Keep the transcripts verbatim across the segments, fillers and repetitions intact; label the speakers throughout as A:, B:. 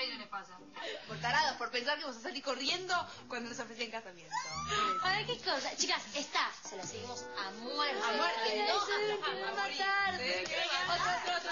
A: qué les pasa? Por tarados, por pensar que vamos a salir corriendo cuando nos ofrecen casamiento.
B: A ver, ¿qué cosa? Chicas, esta se la seguimos a muerte.
A: A muerte.
B: No,
A: a, a, a matar. Otro, otro,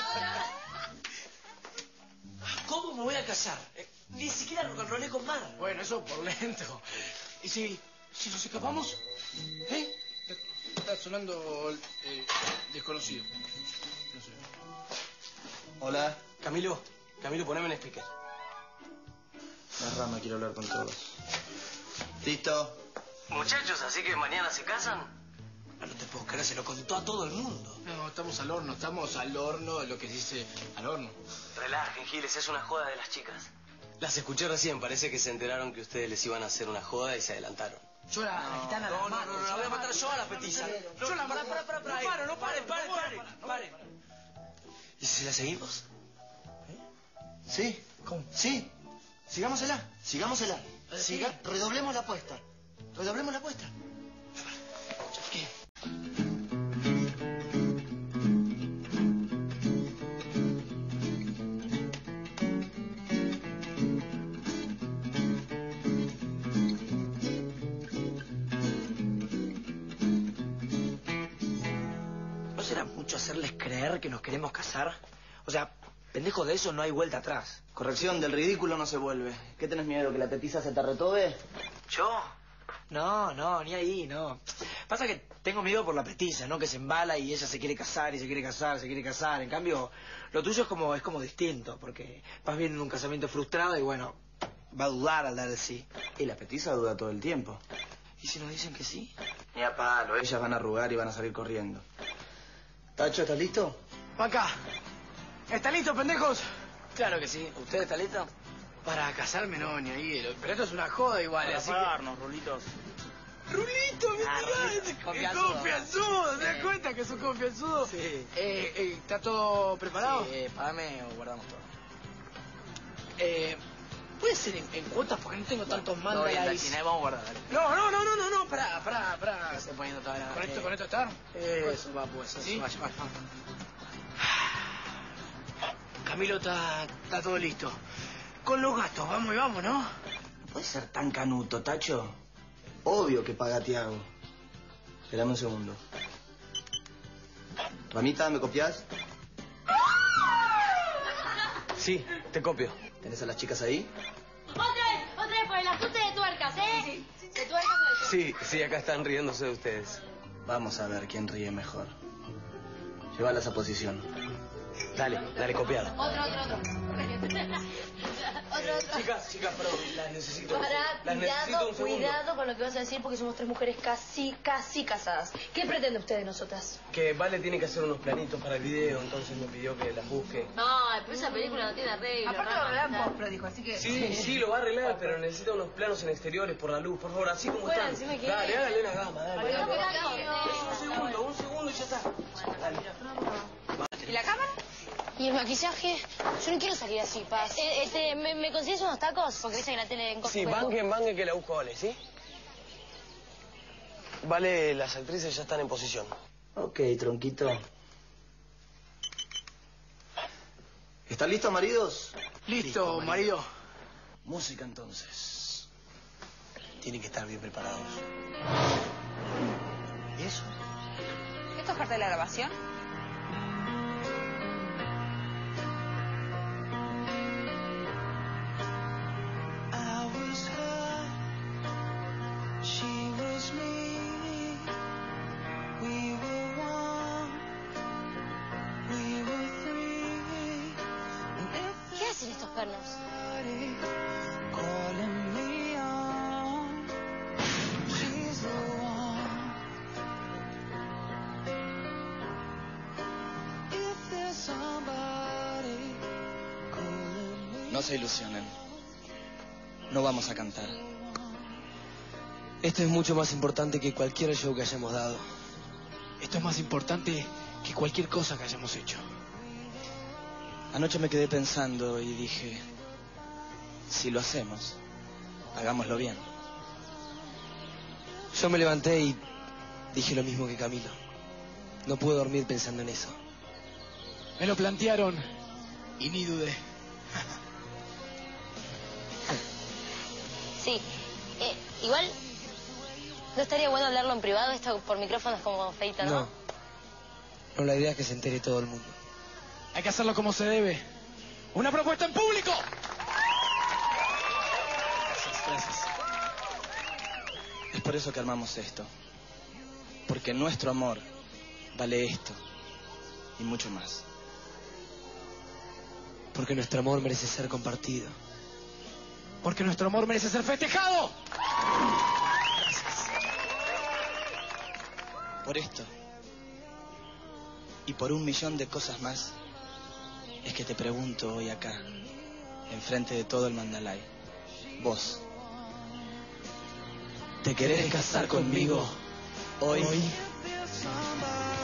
A: otro.
C: ¿Cómo me voy a casar? Eh, ni siquiera rock and rollé con Mar.
D: Bueno, eso por lento. ¿Y si, si nos escapamos? ¿Eh? Está sonando eh, desconocido. No sé.
C: Hola. Camilo, Camilo, poneme en speaker.
E: La rama, quiero hablar con todos. ¿Listo?
C: Muchachos, ¿así que mañana se casan? No te puedo creer, se lo contó a todo el mundo.
D: No, estamos al horno, estamos al horno, lo que se dice al horno.
C: Relajen, Giles, es una joda de las chicas. Las escuché recién, parece que se enteraron que ustedes les iban a hacer una joda y se adelantaron.
D: Yo la,
C: no,
D: la gitana
C: no,
D: la mato.
C: No, no, no, la voy a matar yo a la petiza.
D: Yo la mato.
C: Para, para, para, no paro, no paren, paren, paren, paren. ¿Y si la seguimos?
E: ¿Eh? ¿Sí? ¿Cómo? Sí. Sigámosela, sigámosela. Siga, redoblemos la apuesta. Redoblemos la apuesta.
C: ¿Qué?
F: ¿No será mucho hacerles creer que nos queremos casar? O sea, pendejo, de eso no hay vuelta atrás.
E: Corrección, del ridículo no se vuelve. ¿Qué tenés miedo, que la petiza se te retobe?
F: ¿Yo? No, no, ni ahí, no. Pasa que tengo miedo por la petiza, ¿no? Que se embala y ella se quiere casar y se quiere casar, se quiere casar. En cambio, lo tuyo es como, es como distinto, porque vas bien en un casamiento frustrado y bueno, va a dudar al dar el sí.
E: Y la petiza duda todo el tiempo.
F: ¿Y si nos dicen que sí?
E: Ni a palo, ellas van a arrugar y van a salir corriendo. Tacho, ¿estás listo?
D: Acá. ¿Está listo, pendejos?
F: Claro que sí. ¿Usted está listo?
D: Para casarme no, ni ahí. Pero esto es una joda igual,
E: Para
D: así
E: pagarnos, que... Rulitos.
D: Rulito, me
F: ah,
D: tirás. Es
F: confianzudo.
D: confianzudo, ¿te das cuenta que sos confianzudo?
F: Sí.
D: Eh, eh, ¿Está todo preparado?
F: Sí, eh, pagame o guardamos todo.
D: Eh, ¿Puede ser en, en cuotas? Porque no tengo tantos mandos
F: No,
D: ahí.
F: China, vamos a guardar, dale.
D: No, no, no, no, no, no, pará, pará, pará.
F: Estoy poniendo toda la...
D: ¿Con esto,
F: eh,
D: con esto está?
F: Eso va, pues, eso,
D: ¿Sí?
F: vaya, vaya.
D: Camilo está, está todo listo. Con los gastos, vamos y vamos, ¿no?
E: No puede ser tan canuto, Tacho. Obvio que paga Tiago. Esperame un segundo. Ramita, ¿me copias?
C: Sí, te copio.
E: ¿Tenés a las chicas ahí?
B: Otra vez, otra vez por el ajuste de tuercas, ¿eh? Sí, sí. ¿De tuercas o de
C: Sí, sí, acá están riéndose de ustedes.
E: Vamos a ver quién ríe mejor. Llévala a esa posición.
C: Dale, dale, copiado.
B: Otro, otro, otro. Otro, otro.
C: Chicas, chicas, perdón, las necesito.
B: Para,
C: las necesito
B: cuidado,
C: un segundo.
B: cuidado con lo que vas a decir porque somos tres mujeres casi, casi casadas. ¿Qué pretende usted de nosotras?
C: Que Vale tiene que hacer unos planitos para el video, entonces me pidió que las busque.
B: No, pero esa película no tiene arreglo.
A: Aparte lo arreglan en post, dijo, así que...
C: Sí, sí, lo va a arreglar, pero necesita unos planos en exteriores por la luz, por favor, así como
B: Bueno,
C: están.
B: encima que-
C: Dale, hágale una gama, dale.
B: Bueno,
C: dale.
B: cuidado,
C: Un segundo, un segundo y ya está. Dale.
A: ¿Y la cámara?
B: ¿Y el maquillaje? Yo no quiero salir así, Paz. Eh, este, ¿me, ¿Me consigues unos tacos? Porque dicen que la tele en
C: Sí, banquen, banquen que la busco Vale, ¿sí? Vale, las actrices ya están en posición.
E: Ok, tronquito. ¿Están listos, maridos?
D: Listo, marido.
E: Música, entonces.
C: Tienen que estar bien preparados.
E: ¿Y eso?
A: ¿Esto es parte de la grabación?
B: ¿Qué hacen estos pernos?
E: No se ilusionen. No vamos a cantar.
C: Esto es mucho más importante que cualquier show que hayamos dado.
D: Esto es más importante que cualquier cosa que hayamos hecho.
E: Anoche me quedé pensando y dije, si lo hacemos, hagámoslo bien.
C: Yo me levanté y dije lo mismo que Camilo. No pude dormir pensando en eso.
D: Me lo plantearon y ni dudé.
B: Sí. Eh, igual, ¿no estaría bueno hablarlo en privado? Esto por micrófonos como feito, ¿no?
F: No. No, la idea es que se entere todo el mundo.
D: Hay que hacerlo como se debe. ¡Una propuesta en público!
G: Gracias, gracias. Es por eso que armamos esto. Porque nuestro amor vale esto y mucho más.
F: Porque nuestro amor merece ser compartido.
D: Porque nuestro amor merece ser festejado.
G: Gracias. Por esto y por un millón de cosas más es que te pregunto hoy acá, enfrente de todo el Mandalay. Vos, ¿te querés casar conmigo hoy? Hoy.